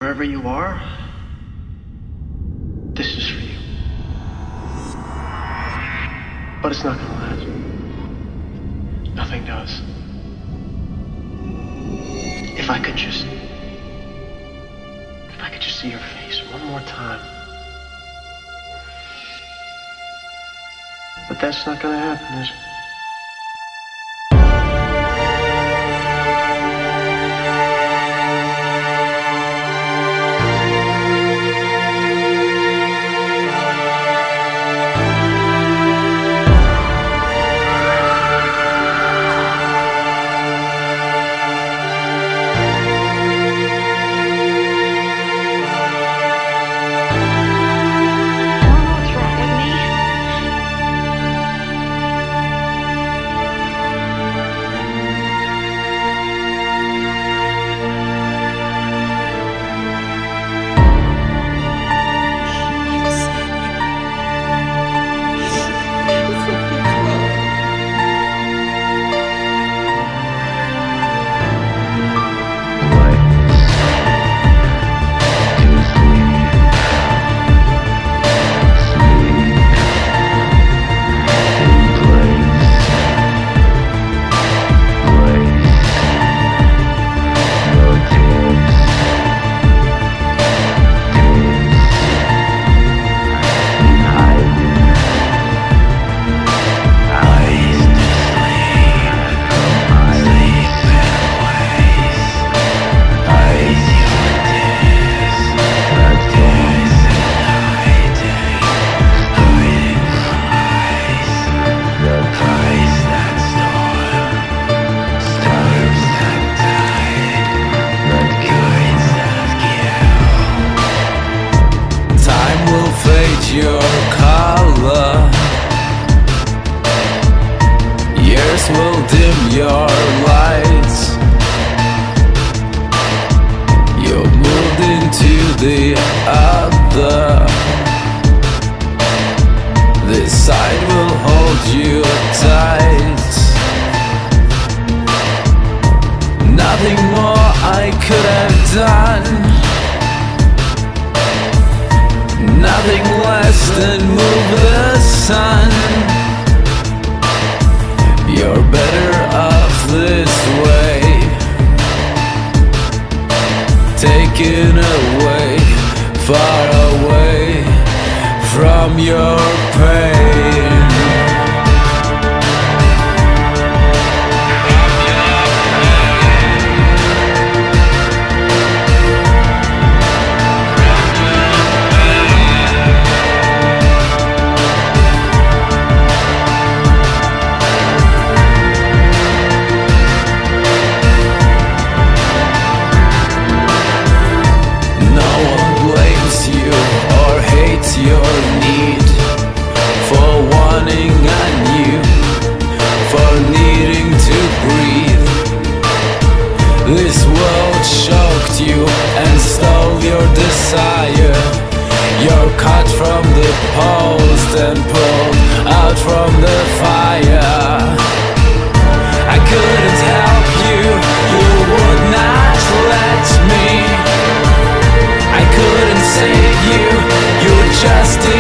Wherever you are, this is for you. But it's not gonna last. Nothing does. If I could just see your face one more time. But that's not gonna happen, is it? Your color, years will dim your lights. You're moved into the other. This side will hold you tight. Nothing more I could have done. Nothing less than move the sun. You're better off this way, taken away, far away from your pain. Your need for wanting anew, for needing to breathe. This world choked you and stole your desire. You're cut from the post and pulled out from the fire. I couldn't help you, you would not let me. I couldn't save you, you were just